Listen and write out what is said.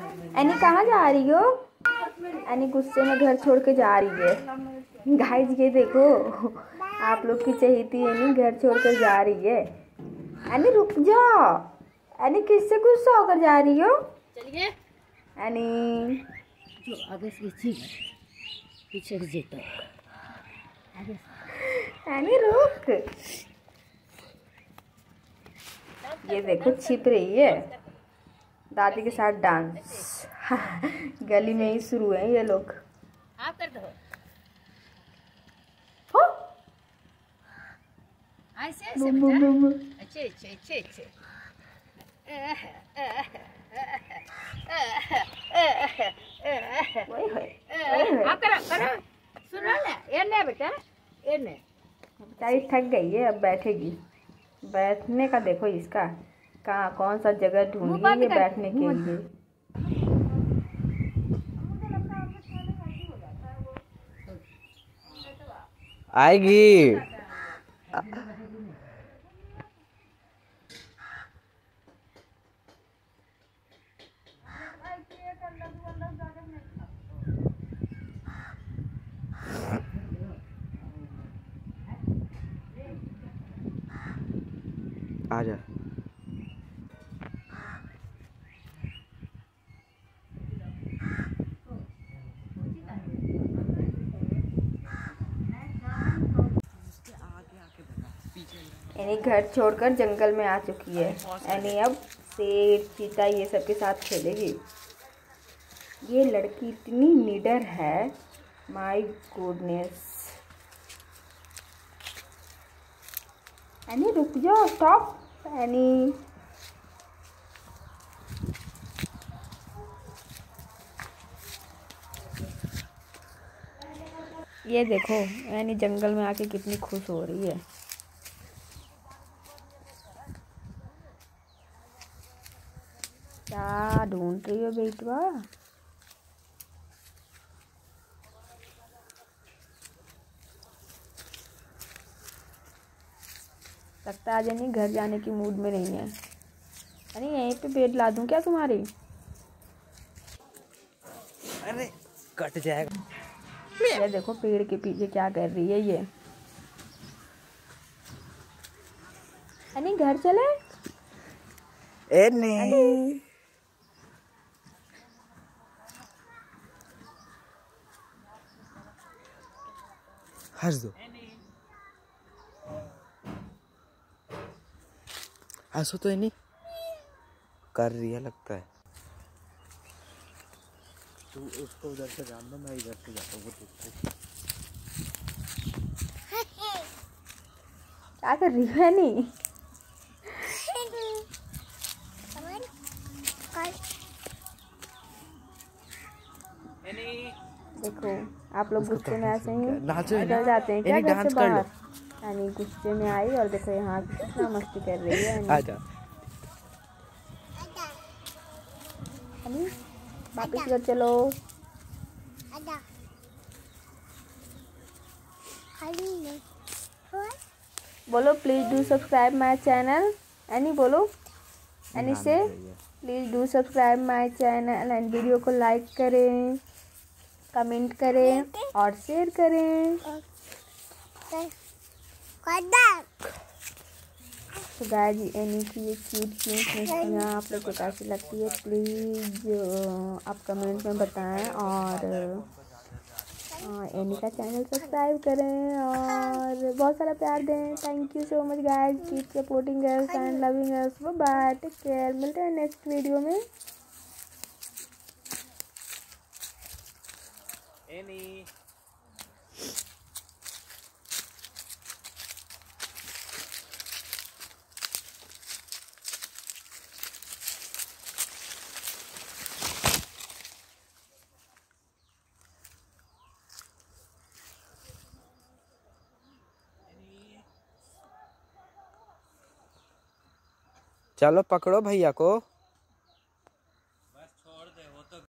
Any कहाँ जा रही हो? एनी गुस्से में घर छोड़ के जा रही है। गाइस ये देखो, आप लोग की चहेती एनी घर छोड़कर जा रही है। एनी रुक जाओ। एनी किससे गुस्सा होकर जा रही हो? चलिए एनी जो आगे से पीछे से जेता आगे। एनी रुक। ये देखो छिप रही है दादी के साथ डांस। गली में ही शुरू है ये लोग। आप कर दो हो ऐसे ऐसे बेटा। अच्छे अच्छे अच्छे अच्छे। आप करो करो सुनो ना ये ले बेटा ये ले। बेचारी थक गई है, अब बैठेगी। बैठने का देखो इसका, कहाँ कौन सा जगह ढूंढ रही है बैठने के लिए। आएगी। आजा। एनी घर छोड़कर जंगल में आ चुकी है। एनी अब शेर चीता ये सब के साथ खेलेगी। ये लड़की इतनी निडर है, माय गुडनेस। एनी रुक जाओ, स्टॉप एनी। ये देखो एनी जंगल में आके कितनी खुश हो रही है। क्या ढूंढ रही हो बेटवा? लगता है आज नहीं घर जाने की मूड में नहीं है। अरे यहीं पे बेड ला दूं क्या तुम्हारी? अरे कट जाएगा। ये देखो पेड़ के पीछे क्या कर रही है ये। अनी घर चले। नहीं हंस दो, हंसो तो नहीं कर रही है लगता है। तू उसको उधर से जान दो, मैं इधर से जाता हूँ। क्या कर रही है नहीं? देखो आप लोग गुस्से में ऐसे ही निकल जाते हैं क्या घर से बाहर। यानी गुस्से में आई और देखो यहाँ कितना मस्ती कर रही है। आजा। वापिस घर चलो। बोलो please do subscribe my channel. Annie बोलो, एनी से please do subscribe my channel and video को लाइक करें, कमेंट करें और शेयर करें। तो गाइस एनी की ये क्यूट मस्तियाँ आप लोग को कैसी लगती है प्लीज़ आप कमेंट में बताएं। और एनी का चैनल सब्सक्राइब करें और बहुत सारा प्यार दें। Thank you so much guys, keep supporting us and loving us. Bye bye, take care, मिलते हैं नेक्स्ट वीडियो में। एनी चलो पकड़ो भैया को।